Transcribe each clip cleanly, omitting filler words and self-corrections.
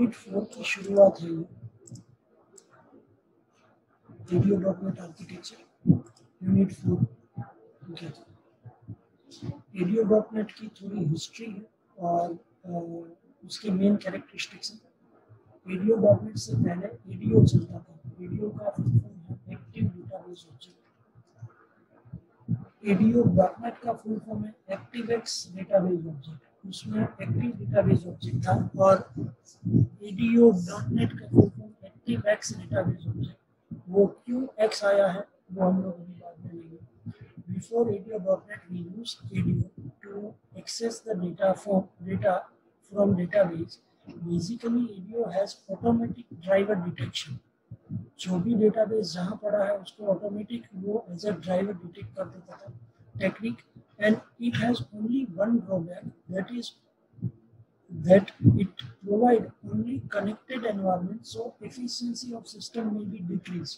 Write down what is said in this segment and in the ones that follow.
Unit 4 की शुरुआत है ये ADO.NET architecture unit 4। Okay, ADO.NET की थोड़ी हिस्ट्री है और उसके मेन कैरेक्टरिस्टिक्स हैं। ADO.NEट से पहले ADO चलता था। ADO का फुल फॉर्म है एक्टिव डेटाबेस ऑब्जेक्ट। ADO.NEट का फुल फॉर्म है एक्टिवेक्स डेटाबेस ऑब्जेक्ट। उसमें एक्टिव डेटाबेस ऑब्जेक्ट था और ADO.NET का full form ActiveX database object. वो क्यों एक्स आया है वो हम लोग अभी बाद में लेंगे। Before ADO.NET, we used ADO to access the data from database. Basically, ADO has automatic driver detection. जो भी डेटाबेस जहाँ पड़ा है उसको ऑटोमेटिक वो एज अ ड्राइवर डिटेक्ट कर देता था technique. And it has only one drawback, that it provide only connected environment, so efficiency of system may be decreased.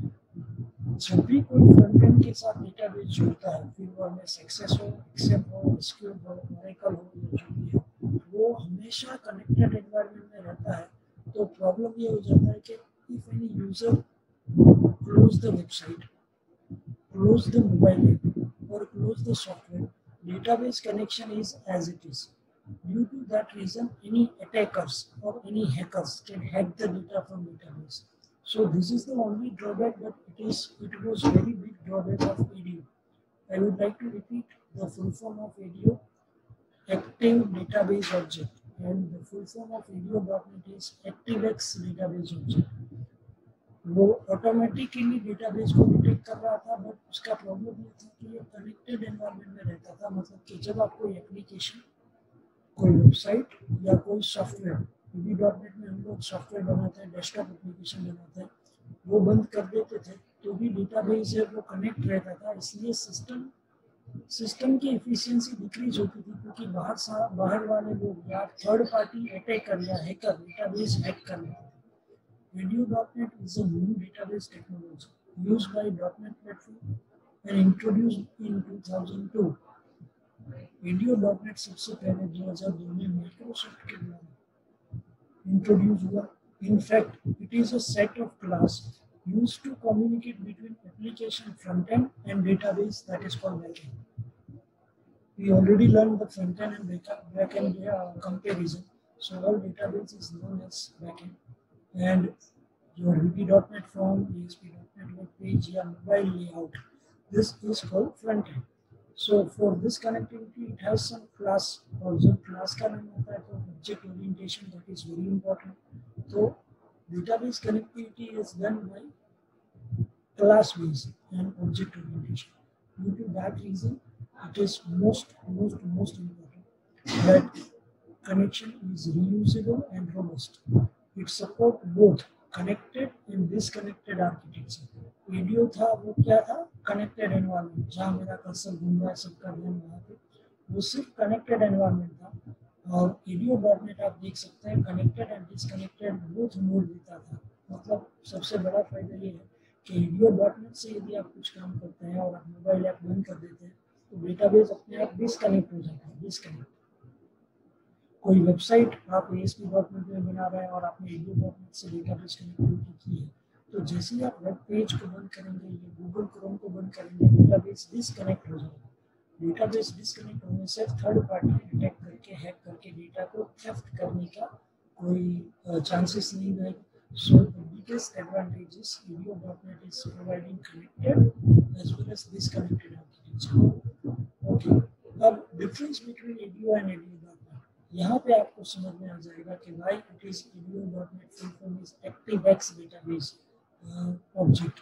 जब भी कोई फ्रंट एंड के साथ डेटाबेस जुड़ता है, फिर वो हमें सक्सेस हो, एक्सेल हो, एसक्यूएल हो, ओरेकल हो या जो भी है, वो हमेशा कनेक्टेड एनवायरनमेंट में रहता है। तो प्रॉब्लम ये हो जाता है कि if any user close the website, close the mobile app और close the software, database connection is as it is. Due to that reason, any attackers or any hackers can hack the data from database. So this is the only drawback, but it was very big drawback of ADO. I would like to repeat the full form of ADO, Active Database Object, and the full form of ADO.NET is ActiveX Database Object. वो automatically database को detect कर रहा था, but उसका problem ये था कि ये कनेक्टेड एनवायरनमेंट में रहता था। मतलब कि जब आप कोई एप्लीकेशन, कोई वेबसाइट या कोई सॉफ्टवेयर, ADO.NEट में हम लोग सॉफ्टवेयर बनाते हैं, डेस्कटॉप एप्लीकेशन बनाते हैं, वो बंद कर देते थे तो भी डेटाबेस है वो कनेक्ट रहता था। इसलिए सिस्टम की एफिशिएंसी डिक्रीज होती थी, क्योंकि बाहर वाले लोग या थर्ड पार्टी अटैकर या हैकर डेटाबेस हैक कर लेते थे। ADO.NET is a new database technology used by .NET platform and introduced in 2002. ADO.NET सबसे पहले 2002 में माइक्रोसॉफ्ट के द्वारा इंट्रोड्यूस हुआ। In fact, it is a set of class used to communicate between application front end and database, that is called backend. We already learned the front end and backend comparison. So all database is known as backend. And your VB.NET form, ASP.NET web page या mobile layout, this is called front end. So for this connectivity, it has some class, और जब class का नाम होता है तो object orientation, that is very important. So database connectivity is done by class based and object orientation. Due to that reason, it is most important that connection is reusable and robust. It support both connected and disconnected architecture. ADO था वो क्या था? Connected environment, जहाँ मेरा cursor घूम रहा है सबका ध्यान वहाँ पे, वो सिर्फ कनेक्टेड एनवायरनमेंट था। और ADO.NEट आप देख सकते हैं connected and disconnected both mode देता था। मतलब सबसे बड़ा फायदा ये है कि ADO.NEट से यदि आप कुछ काम करते हैं और आप मोबाइल ऐप बंद कर देते हैं तो डेटाबेस अपने आप डिसकनेक्ट हो जाता है। डिसकनेक्ट, कोई वेबसाइट आप ASP.NET में बना रहे हैं और आपने ADO.NEट से डेटाबेस कनेक्टिविटी की है, तो जैसे ही आप वेब पेज को बंद करेंगे या गूगल क्रोम को बंद करेंगे, डेटाबेस डिसकनेक्ट हो जाएगा। डेटाबेस डिसकनेक्ट होने से थर्ड पार्टी अटैक करके हैक करके डेटा को थेफ्ट करने का कोई चांसेस नहीं रहे। So the biggest advantage is ADO.NET is providing connected as well as disconnected architecture. Okay, अब difference between ADO and ADO.NET, यहाँ पे आपको समझ में आ जाएगा कि why it is ADO.NET full form is ActiveX database object.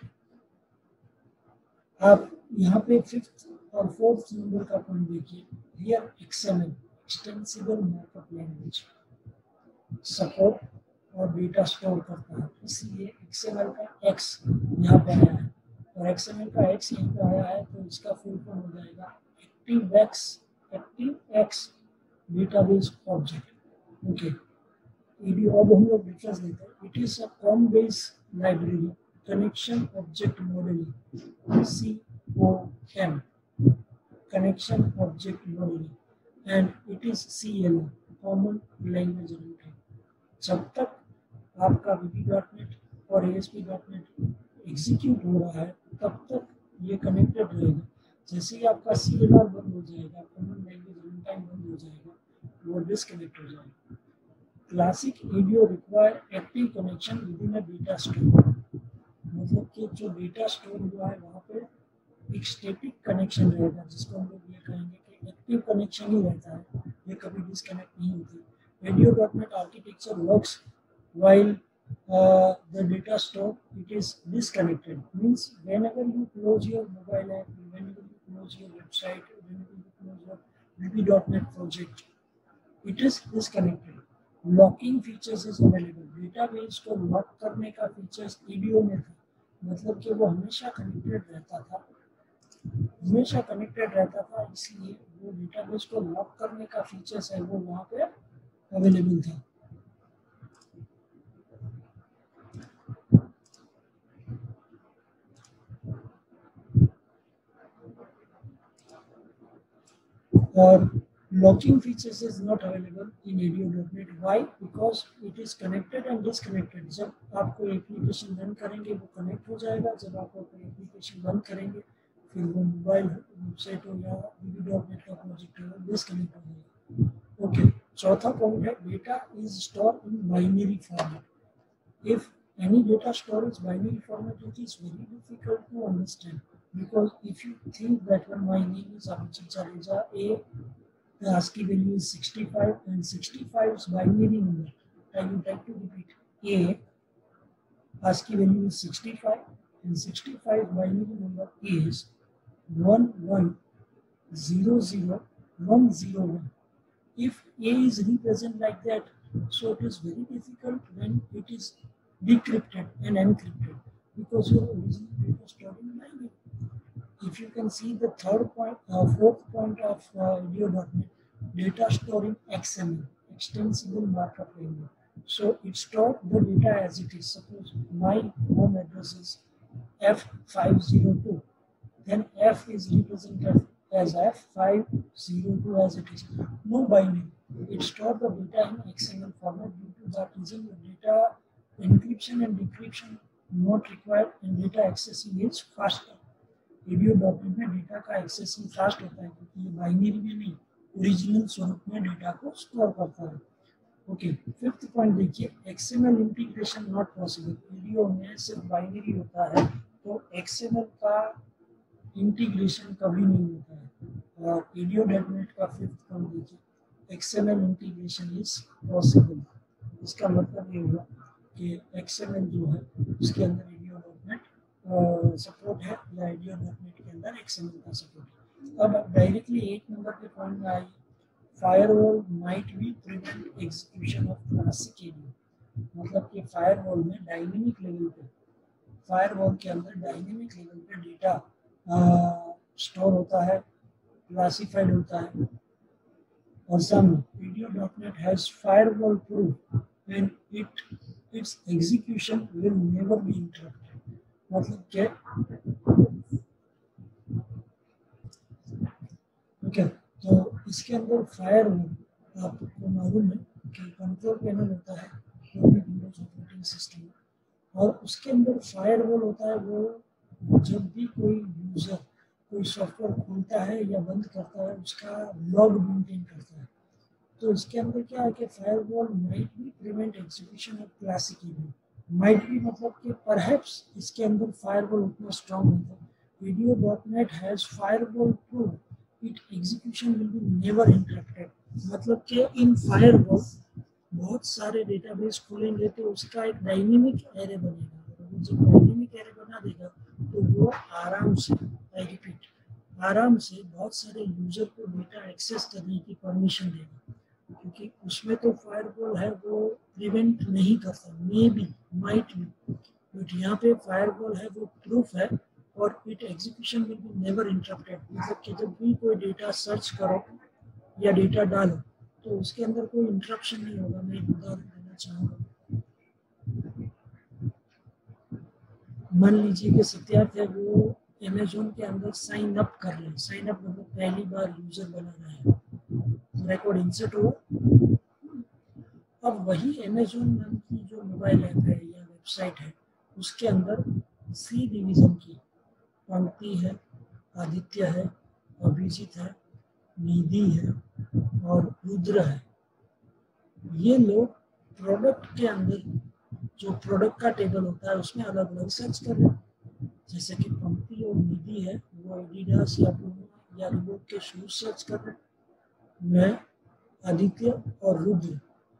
आप यहाँ पे 5th और 4th नंबर का पॉइंट देखिए, here XML extensible markup language support और डेटा स्टोर करता है, इसलिए XML का X यहाँ पे आया है और XML का X यहाँ पे आया है, तो इसका फुल फॉर्म हो जाएगा ActiveX database object. Okay, ADO अब हम लोग डिफरेंस देते हैं। It is a COM based library connection object modelling, COM, connection object modeling, and it is CLR, common language runtime. जब तक आपका VB.NET और ASP.NET एग्जीक्यूट हो रहा है तब तक ये कनेक्टेड रहेगा। जैसे ही आपका CLR बंद हो जाएगा, कॉमन लैंग्वेज रन टाइम बंद हो जाएगा, वो डिस्कनेक्ट हो जाएगा। Classic ADO require active connection within a data store, मतलब कि जो डेटा स्टोर हुआ है वहाँ पे एक स्टैटिक कनेक्शन रहेगा, जिसको हम लोग ये कहेंगे कि एक्टिव कनेक्शन ही रहता है, ये कभी डिस्कनेक्ट नहीं होती। ADO.NET architecture works while the data store it is disconnected, means whenever you close your mobile app, whenever you close your website, whenever you close your VB.NET project, it is disconnected. Locking features is available, database को lock करने का features ADO में था, मतलब कि वो हमेशा connected रहता था, हमेशा कनेक्टेड रहता था, इसलिए वो डेटाबेस को लॉक करने का फीचर्स है वो वहाँ पे अवेलेबल था। और locking features is not available in ADO.NET. Why? Because it is connected and disconnected. जब आप कोई एप्लीकेशन रन करेंगे वो कनेक्ट हो जाएगा, जब आप कोई एप्लीकेशन बंद करेंगे फिर वो मोबाइल वेबसाइट हो या VB.NET का प्रोजेक्ट हो डिस्कनेक्ट हो जाएगा। ओके, चौथा पॉइंट है data is store in binary format. If any data store is binary format, it is very difficult to understand, because if you think that when my name is Abhijit Jadeja, the ASCII value is 65 and 65 is binary number. I would like to repeat, ASCII value is 65 and 65 binary number is 1100101. If A is represented like that, so it is very difficult when it is decrypted and encrypted, because your original data stored in binary. If you can see the fourth point of ADO.NET, data stored in XML, extensible markup language. So it stored the data as it is. Suppose my home address is F502, then F is represented as F502 as it is. No binary. It stored the data in XML format. Due to that reason, the data encryption and decryption not required and data accessing is faster. ADO.NET में data का accessing fast होता है क्योंकि ये binary में नहीं, original स्वरूप में डेटा को स्टोर करता है। ओके, फिफ्थ पॉइंट देखिए, XML integration not possible. ADO में सिर्फ बाइनरी होता है तो XML का इंटीग्रेशन कभी नहीं होता है। और ADO.NET का फिफ्थ पॉइंट देखिए, XML इंटीग्रेशन इज पॉसिबल। इसका मतलब ये हुआ कि XML जो है उसके अंदर ADO.NET सपोर्ट है या ADO.NET के अंदर XML का सपोर्ट है। अब डायरेक्टली 8 नंबर के पॉइंट में आई, firewall might be prevent execution of classic ADO। मतलब कि फायरवॉल में डायनेमिक लेवल पे, फायरवॉल के अंदर डायनेमिक लेवल पे डेटा स्टोर होता है, क्लासिफाइड होता है। और सामने ADO.NET has firewall proof and its execution will never be interrupted। मतलब क्या, ओके, तो इसके अंदर फायरवॉल आपको मालूम है कि कंट्रोल पैनल होता है विंडोज ऑपरेटिंग सिस्टम में, और उसके अंदर फायरवॉल होता है। वो जब भी कोई यूजर कोई सॉफ्टवेयर खोलता है या बंद करता है उसका लॉग मेंटेन करता है। तो इसके अंदर क्या है कि firewall might be prevent execution of classic ADO। Might be मतलब कि परहैप्स इसके अंदर फायरवॉल उतना स्ट्रांग नहीं था। ADO.NET has firewall proof it execution will be never interrupted. मतलब कि इन फायरवॉल बहुत सारे डेटाबेस खोलेंगे तो उसका एक डायनेमिक एरे बनेगा, और जब डायनेमिक एरे बना देगा तो वो आराम से, आई रिपीट, आराम से बहुत सारे यूजर को डेटा एक्सेस करने की परमिशन देगा, क्योंकि उसमें तो फायरवॉल है वो प्रिवेंट नहीं करता, may be, might be, but यहाँ पे फायरवॉल है वो प्रूफ है, और it execution will be never interrupted. मतलब कि जब भी कोई डेटा सर्च करो या डेटा डालो तो उसके अंदर कोई इंटरप्शन नहीं होगा। मैं एक उदाहरण देना चाहूँगा। मान लीजिए कि सत्यार्थ है वो अमेजोन के अंदर साइन अप कर रहे हैं, साइन अप मतलब पहली बार यूजर बना रहा है, रिकॉर्ड इंसर्ट हुआ। अब वही अमेजोन नाम की जो मोबाइल ऐप है या वेबसाइट है, उसके अंदर सी डिवीज़न की पंक्ति है, आदित्य है, अभिजीत है, निधि है और रुद्र है। ये लोग प्रोडक्ट के अंदर जो प्रोडक्ट का टेबल होता है उसमें अलग अलग सर्च कर रहे हैं। जैसे कि पंक्ति और निधि है, वो एडिडास या पूमा या रिबॉक के शूज सर्च कर रहे हैं। मैं आदित्य और रुद्र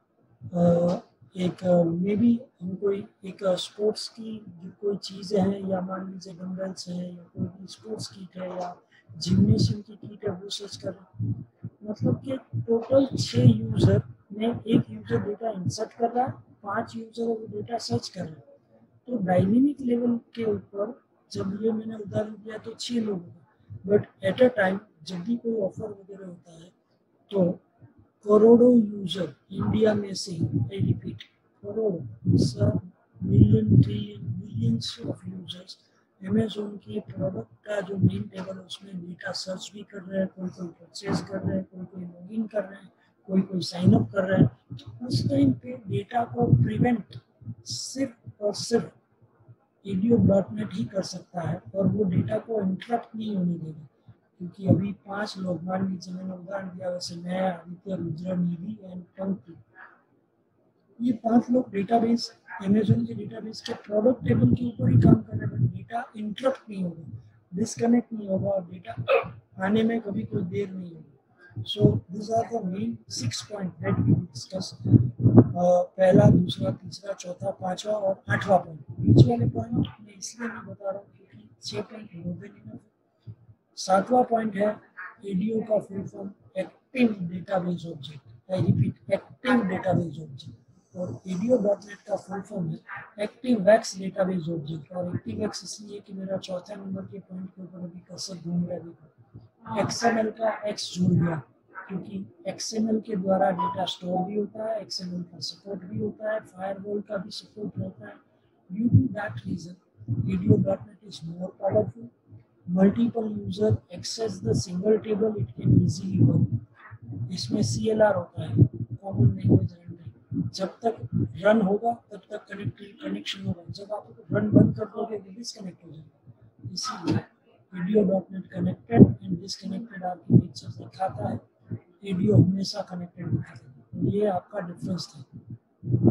एक मे बी हमको एक स्पोर्ट्स की जो कोई चीज़ें हैं या मान लीजिए डम्बल्स हैं या कोई भी स्पोर्ट्स किट है या जिम्नेशियम की किट है, वो सर्च कर रहे हैं। मतलब कि टोटल 6 यूज़र में एक यूज़र डेटा इंसर्ट कर रहा है, 5 यूज़र वो डेटा सर्च कर रहे हैं। तो डायनेमिक लेवल के ऊपर जब ये मैंने उदाहरण दिया तो 6 लोग होगा, बट एट अ टाइम जब भी कोई ऑफर वगैरह होता है तो करोड़ों यूजर इंडिया में से ही, आई रिपीट, करोड़ों, million trillion millions of users Amazon के प्रोडक्ट का जो मेन टेबल है उसमें डेटा सर्च भी कर रहे हैं। कोई कोई परचेज कर रहे हैं, कोई कोई लॉगिन कर रहे हैं, कोई कोई साइन अप कर रहे हैं। उस टाइम पे डेटा को प्रिवेंट सिर्फ और सिर्फ Idiot.net ही कर सकता है और वो डेटा को इंटरप्ट नहीं होने देगा। क्योंकि अभी 5 लोग, मान लीजिए मैंने उदाहरण दिया, वैसे मैं, आदित्य, रुद्र, निधि एंड पंक्ति, ये 5 लोग डेटाबेस, अमेजोन के डेटाबेस के प्रोडक्ट टेबल के ऊपर ही काम कर रहे हैं। डेटा इंटरप्ट नहीं होगा, डिस्कनेक्ट नहीं होगा और डेटा आने में कभी कोई देर नहीं होगी। So this are the main 6 point that we discuss. पहला, दूसरा, तीसरा, चौथा, पांचवा और 8वां पॉइंट। बीच वाले पॉइंट मैं इसलिए नहीं बता रहा हूँ क्योंकि 6 पॉइंट मोर देन इनफ। 7वां पॉइंट है एडीओ का full form active database object. I repeat, active database object. और एडीओ.net का फुल फॉर्म है एक्टिवएक्स डेटाबेस ऑब्जेक्ट। और एक्टिवएक्स इसलिए कि मेरा चौथे नंबर के पॉइंट के ऊपर अभी कर्सर घूम रहा है। एक्सएमएल का एक्स जुड़ गया क्योंकि एक्सएमएल के द्वारा डेटा स्टोर भी होता है, एक्सएमएल का सपोर्ट भी होता है, फायरवॉल का भी सपोर्ट रहता है। Due to that reason ADO.NET is more powerful. Multiple user access the single table, it can easily work. इसमें CLR होता है, कॉमन लैंग्वेज रेंडरिंग। जब तक रन होगा तब तक कनेक्शन होगा, जब आप रन बंद कर दोगे तो डिस्कनेक्ट हो जाएगा। इसीलिए Idio.net connected and disconnected architecture दिखाता है, Idio हमेशा कनेक्टेड दिखाता है। ये आपका डिफरेंस था।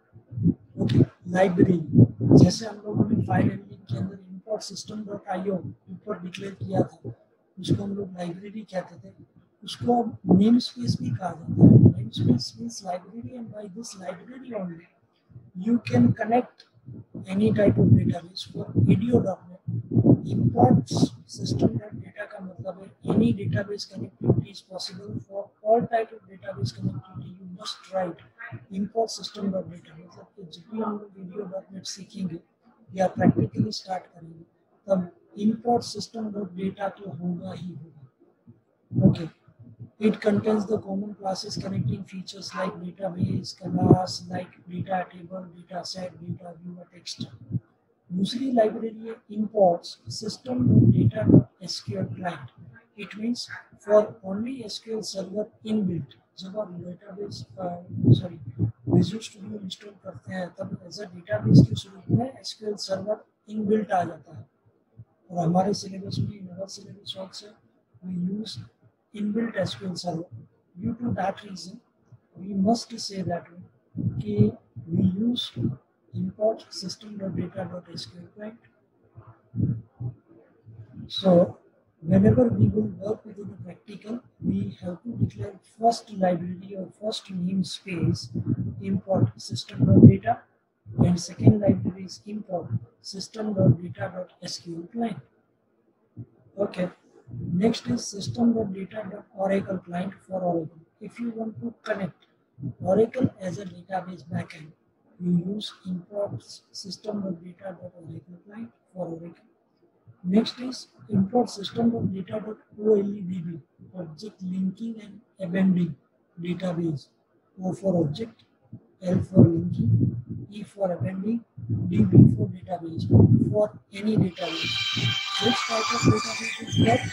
ओके, लाइब्रेरी, जैसे हम लोगों ने फाइल हैंडलिंग के अंदर import system.io ऊपर डिक्लेयर किया था, उसको हम लोग लाइब्रेरी कहते थे। उसको नेम स्पेस भी कहा जाता है। Namespace means library, and by this library only you can connect any type of database for Idio.net. Import system.data का मतलब है any database connectivity is possible for all type of database connectivity. You must write import system.data। मतलब कि जब भी हम लोग Idio.net सीखेंगे या प्रैक्टिकली स्टार्ट करेंगे तब import system.data तो होगा ही होगा। Okay, it contains the common classes connecting features like database, class, like data table, data set, data view, text। दूसरी लाइब्रेरी है imports system.data.sql client। It means for only SQL server inbuilt। जब आप database visual studio install करते हैं तब as a database के स्वरूप में SQL सर्वर इनबिल्ट आ जाता है। और हमारे सिलेबस में in syllabus also we use inbuilt SQL server. Due to that reason, we must say that we use import system.data.sql client. So whenever we will work within a practical, we have to declare first library or first namespace import system.data, and second library is import system.data.sql client. Okay. Next is system.data.oracle client for Oracle. If you want to connect Oracle as a database backend, you use import system.data.oracle client for Oracle. Next is import system.data.OLEDB, object linking and appending database. O for object, L for linking, E for appending, DB for database, for any database. Which type of database is that?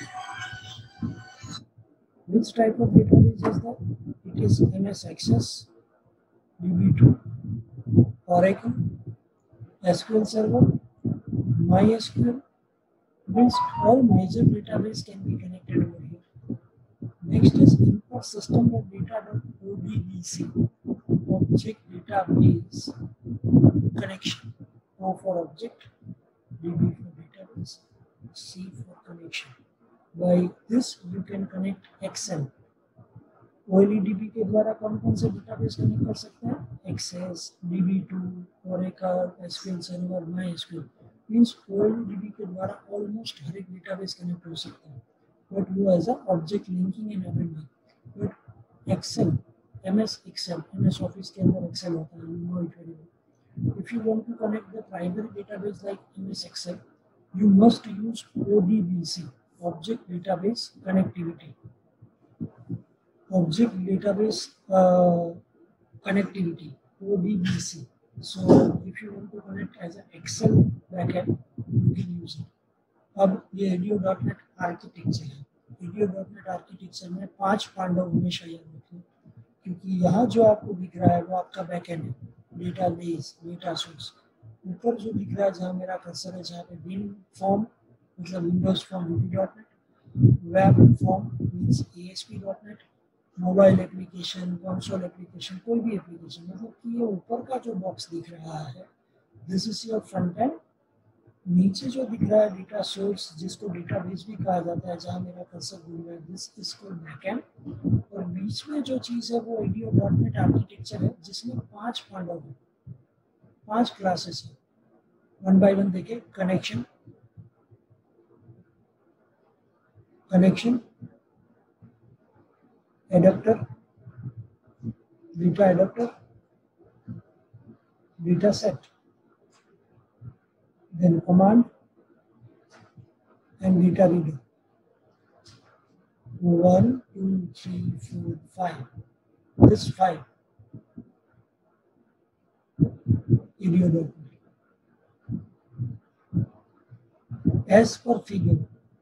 Which type of database is that? It is MS Access, DB2, Oracle, SQL Server, MySQL. Means all major database can be connected over here. Next is import system of data.odbc, object database connection. O for object, DB for database, C for connection. By this you can connect Excel. OLEDB के द्वारा कौन कौन से database connect कर सकते हैं? Access, DB2, Oracle, SQL Server, MySQL. Means OLEDB के द्वारा ऑलमोस्ट हर एक डेटाबेस कनेक्ट हो सकता है, बट वो as a object linking and amendment. But Excel, MS Excel, MS office के अंदर एक्सेल होता है, you know it very well. If you want to connect the primary database like MS Excel, you must use ODBC, Object Database Connectivity. Object Database Connectivity, ODBC. So if you want to connect as an Excel backend, you can use it. अब ये ADO.NET architecture है. ADO.NEट architecture में 5 पांडव हमेशा याद रखें, क्योंकि यहाँ जो आपको दिख रहा है वो आपका बैकएंड है, डेटाबेस, डेटा सोर्स. ऊपर जो दिख रहा है जहाँ मेरा कर्सर है, जहाँ पे विन फॉर्म मतलब Windows form VB.NET, web form means ASP.NET, mobile application, console application, कोई भी एप्लीकेशन, मतलब कि ये ऊपर का जो बॉक्स दिख रहा है this is your front end. नीचे जो दिख रहा है डेटा सोर्स, जिसको डेटाबेस भी कहा जाता है, जहाँ मेरा कर्सर घूम रहा है, दिस इज कॉल्ड बैकएंड. और बीच में जो चीज़ है वो ADO.NEट आर्किटेक्चर है, जिसमें 5 पांडव है, 5 क्लासेस है. वन बाय वन देखें. Connection, adapter, data adapter, data set, then command and data reader. 1, 2, 3, 4, 5. This 5. ADO.NET. As per figure,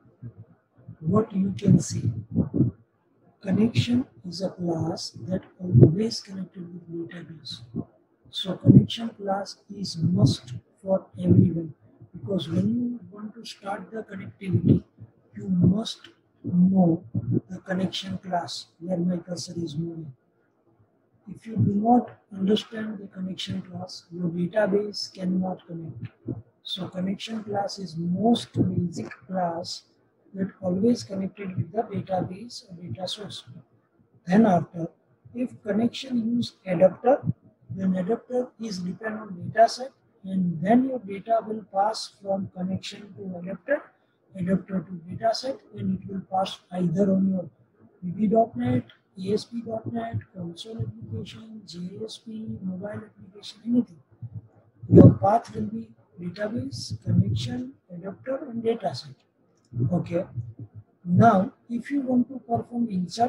what you can see, connection is a class that always connected with database. So connection class is must for everyone, because when you want to start the connectivity, you must know the connection class where my cursor is moving. If you do not understand the connection class, your database cannot connect. So connection class is most basic class that always connected with the database or data source. Then after, if connection use adapter, then adapter is depend on data set, and then your data will pass from connection to adapter to data set, and it will pass either on your VB.NET, ASP.NET, console application, JSP, mobile application, anything. Your path will be database, connection, adapter, and data set. Okay. Now, if you want to perform insert,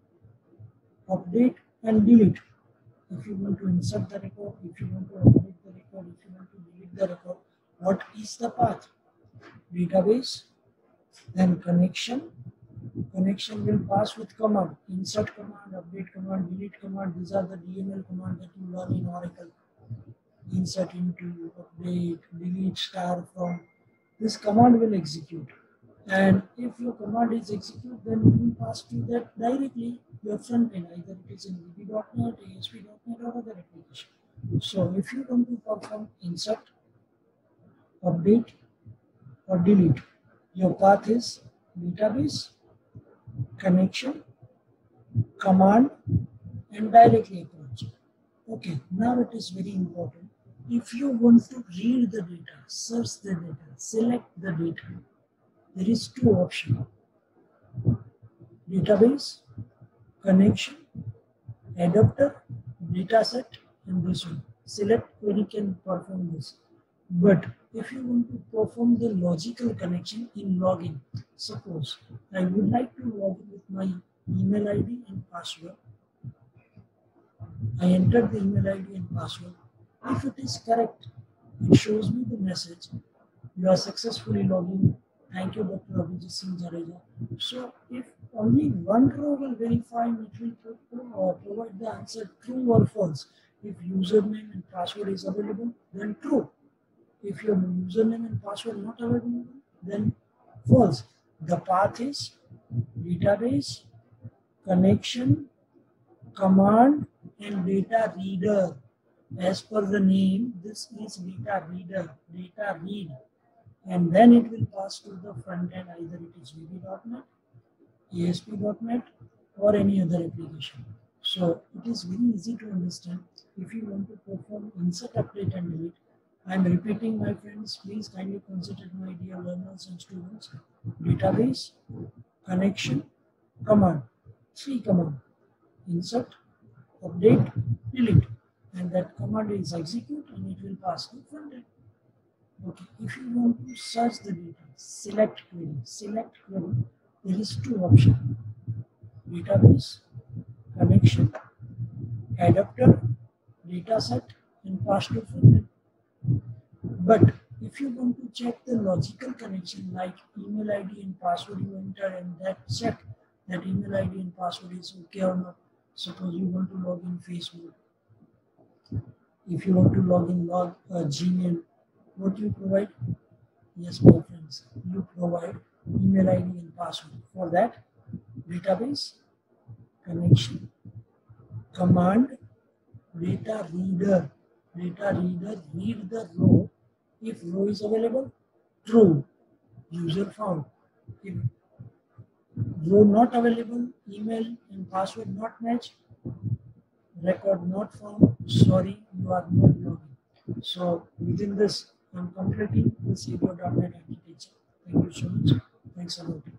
update, and delete, if you want to insert the record, if you want to update the record, if you want to delete the record, what is the path? Database, then connection. Connection will pass with command, insert command, update command, delete command. These are the DML command that you learn in Oracle. Insert into, update, delete, star from. This command will execute. And if your command is executed, then it will pass to that directly your front end, either it is in VB.NET, ASP.NET, or other application. So if you want to perform insert, update, or delete, your path is database, connection, command, and directly approach. Okay, now it is very important. If you want to read the data, search the data, select the data, there is 2 options: database, connection, adapter, data set, and this one. Select query can perform this. But if you want to perform the logical connection in login, suppose I would like to log in with my email ID and password. I entered the email ID and password. If it is correct, it shows me the message, you are successfully logging. Thank you, Dr. Abhijit Singh Jadeja. So if only one row will verify, it will provide the answer true or false. If username and password is available, then true. If your username and password not available, then false. The path is database, connection, command, and data reader. As per the name, this is data reader, data read, and then it will pass to the front end, either it is VB.NET, ASP.NET, or any other application. So it is very easy to understand. If you want to perform insert, update, and delete, I am repeating, my friends, please kindly consider, my dear learners and students. Database, connection, command, 3 command: insert, update, delete, and that command is execute and it will pass to front end. Okay, if you want to search the data, select query, there is 2 options: database, connection, adapter, dataset, and pass to front end. But if you want to check the logical connection, like email ID and password you enter, and that check that email ID and password is okay or not. Suppose you want to log in Facebook. If you want to log in Gmail, what you provide? Yes, my friends, you provide email ID and password. For that, database, connection, command, data reader, read the row. If row is available, true, user found. If row not available, email and password not match, record not found, sorry, you are not logging. So within this, I'm completing this ADO.NET architecture. Thank you so much. Thanks a lot.